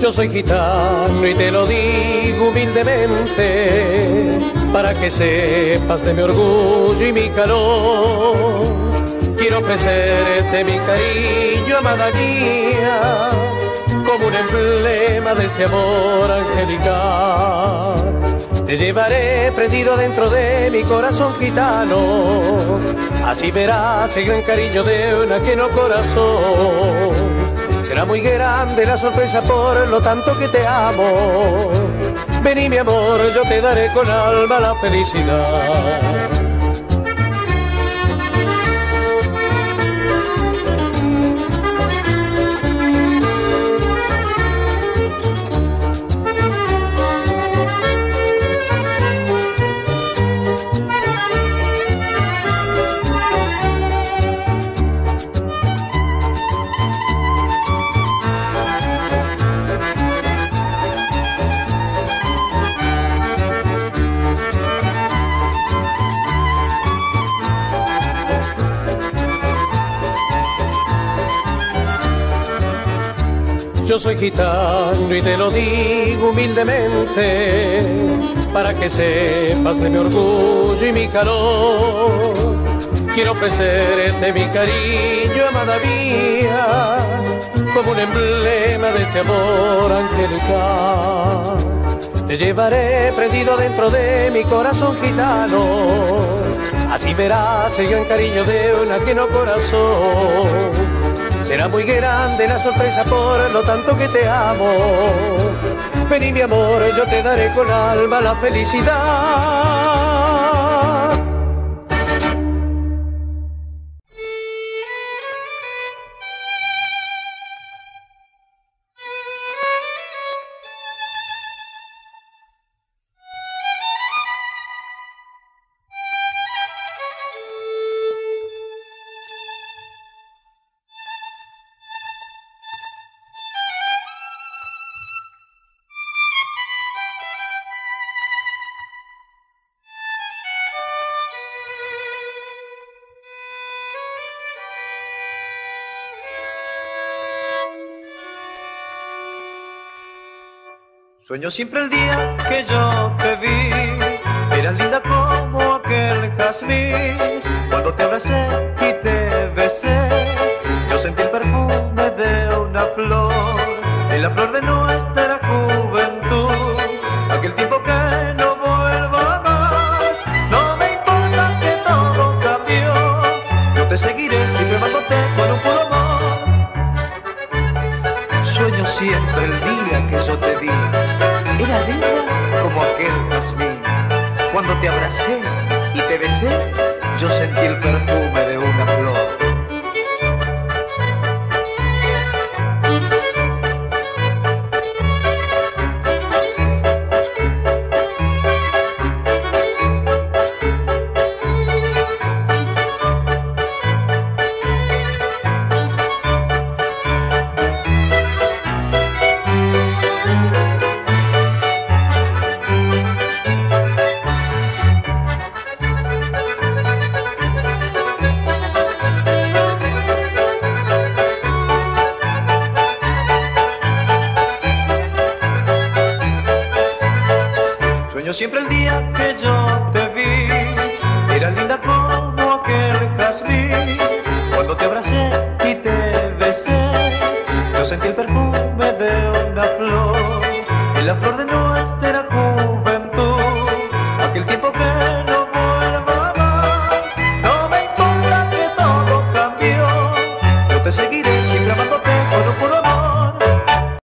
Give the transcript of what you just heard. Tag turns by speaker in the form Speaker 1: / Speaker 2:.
Speaker 1: Yo soy gitano y te lo digo humildemente, para que sepas de mi orgullo y mi calor. Quiero ofrecerte mi cariño, amada mía, como un emblema de este amor angelical. Te llevaré prendido dentro de mi corazón gitano, así verás el gran cariño de un ajeno corazón. Será muy grande la sorpresa por lo tanto que te amo. Vení mi amor, yo te daré con alma la felicidad. Yo soy gitano y te lo digo humildemente, para que sepas de mi orgullo y mi calor. Quiero ofrecerte mi cariño, amada mía, como un emblema de este amor angelical. Te llevaré prendido dentro de mi corazón gitano, así verás el gran cariño de un ajeno corazón. Será muy grande la sorpresa por lo tanto que te amo. Vení mi amor, yo te daré con alma la felicidad.
Speaker 2: Sueño siempre el día que yo te vi, eras linda como aquel jazmín. Cuando te abracé y te besé, yo sentí el perfume de una flor, de la flor de nuestra juventud. Aquel tiempo que no vuelva más, no me importa que todo cambió. Yo te seguiré siempre amándote con un puro amor. Sueño siempre el día que yo te vi, era linda como aquel jazmín. Cuando te abracé y te besé, yo sentí el perfume de una flor. Sueño siempre el día que yo te vi, era linda como aquel jazmín. Cuando te abracé y te besé, yo sentí el perfume de una flor, y la flor de nuestra